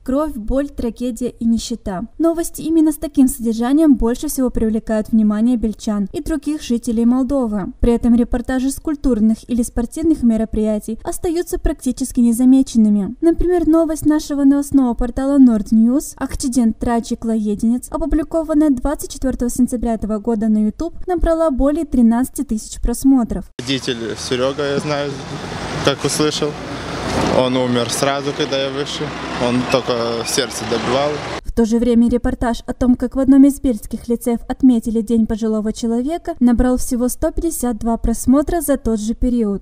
Кровь, боль, трагедия и нищета. Новости именно с таким содержанием больше всего привлекают внимание бельчан и других жителей Молдовы. При этом репортажи с культурных или спортивных мероприятий остаются практически незамеченными. Например, новость нашего новостного портала Nord News «Акцидент трагик-лоединец», опубликованная 24 сентября этого года на YouTube, набрала более 13 тысяч просмотров. Водитель Серега, я знаю, как услышал. Он умер сразу, когда я вышел. Он только сердце добивал. В то же время репортаж о том, как в одном из бельских лицеев отметили День пожилого человека, набрал всего 152 просмотра за тот же период.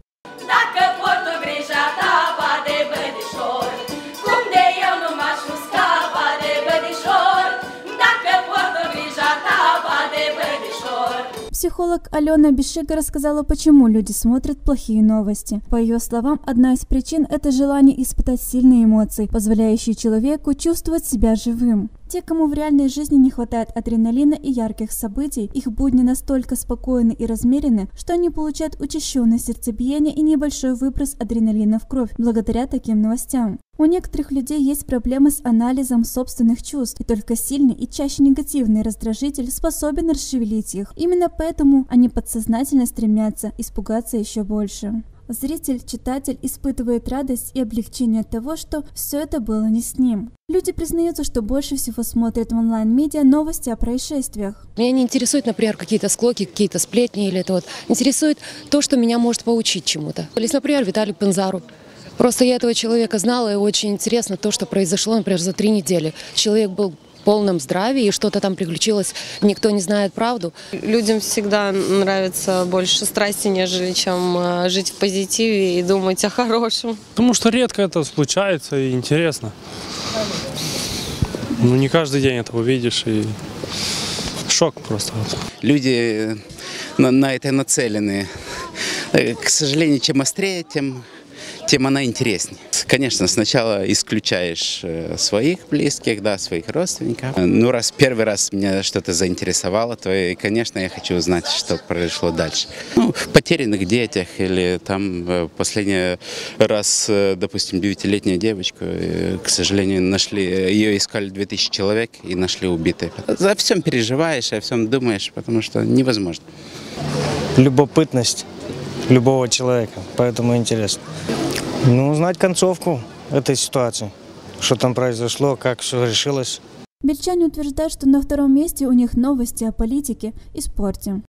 Психолог Алена Бишига рассказала, почему люди смотрят плохие новости. По ее словам, одна из причин – это желание испытать сильные эмоции, позволяющие человеку чувствовать себя живым. Те, кому в реальной жизни не хватает адреналина и ярких событий, их будни настолько спокойны и размерены, что они получают учащенное сердцебиение и небольшой выброс адреналина в кровь благодаря таким новостям. У некоторых людей есть проблемы с анализом собственных чувств, и только сильный и чаще негативный раздражитель способен расшевелить их. Именно поэтому они подсознательно стремятся испугаться еще больше. Зритель, читатель испытывает радость и облегчение от того, что все это было не с ним. Люди признаются, что больше всего смотрят в онлайн-медиа новости о происшествиях. Меня не интересует, например, какие-то склоки, какие-то сплетни или это вот. Интересует то, что меня может поучить чему-то. Или, например, Виталий Пензару. Просто я этого человека знала, и очень интересно то, что произошло, например, за 3 недели. Человек был в полном здравии, и что-то там приключилось, никто не знает правду. Людям всегда нравится больше страсти, нежели чем жить в позитиве и думать о хорошем. Потому что редко это случается и интересно. Ну, не каждый день это увидишь, и шок просто. Люди на это нацелены. К сожалению, чем острее, тем она интереснее. Конечно, сначала исключаешь своих близких, да, своих родственников. Ну, раз первый раз меня что-то заинтересовало, то, и, конечно, я хочу узнать, что произошло дальше. Ну, в потерянных детях или там последний раз, допустим, 9-летнюю девочку, к сожалению, нашли, ее искали 2000 человек и нашли убитой. За всем переживаешь, о всем думаешь, потому что невозможно. Любопытность любого человека, поэтому интересно. Ну, узнать концовку этой ситуации, что там произошло, как все решилось. Бельчане утверждают, что на втором месте у них новости о политике и спорте.